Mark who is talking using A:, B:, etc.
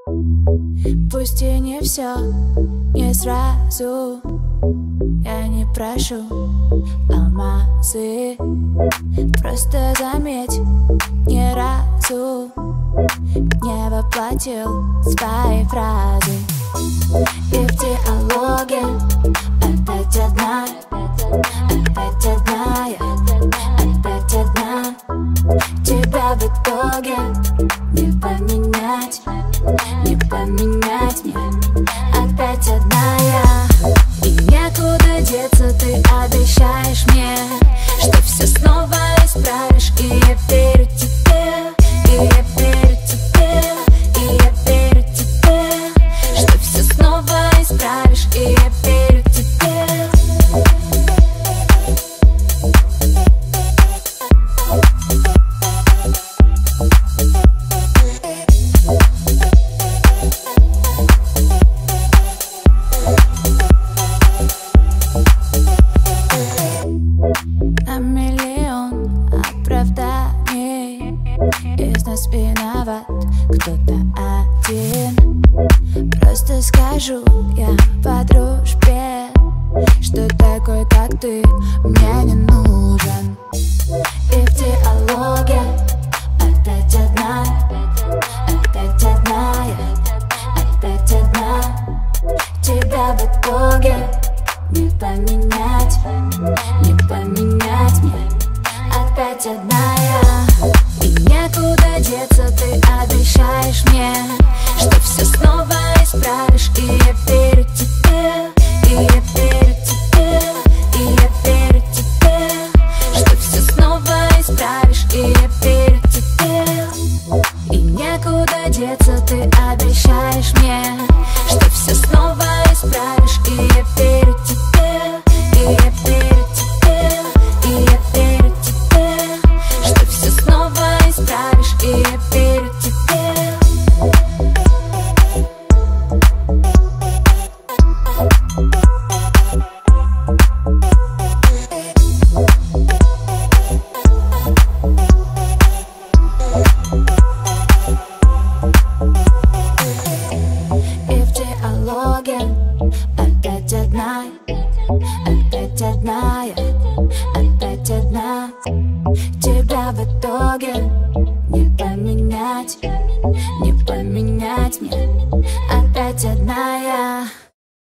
A: Пусть и не все, не сразу. Я не прошу алмазы, просто заметь, ни разу не воплотил свои фразы. И в диалоге опять одна, опять одна я, опять одна. Тебя в итоге не поменять, не поменять мне. Опять одна я, и некуда деться. Ты обещаешь мне, что все снова исправишь. И я верю тебе, и я верю тебе, и я верю тебе, что все снова исправишь. И я верю тебе. На миллион оправданий из нас виноват кто-то один. Просто скажу я по дружбе, что такой, как ты, мне не нужен. И в диалоге опять одна, опять одна я, опять одна. Тебя в итоге не поменять, не поменять мне. Опять одна я, и некуда деться. Ты обещаешь мне, что все снова исправишь. И я верю тебе, и я верю тебе, и я верю тебе, что все снова исправишь. И я верю тебе, и некуда деться. Ты обещаешь мне, что все снова исправишь. И я верю тебе, и я верю тебе, и я верю тебе, что все снова исправишь. И я верю тебе. И в диалоге опять одна, опять одна я, опять одна. Тебя в итоге не поменять, не поменять мне. Опять одна я.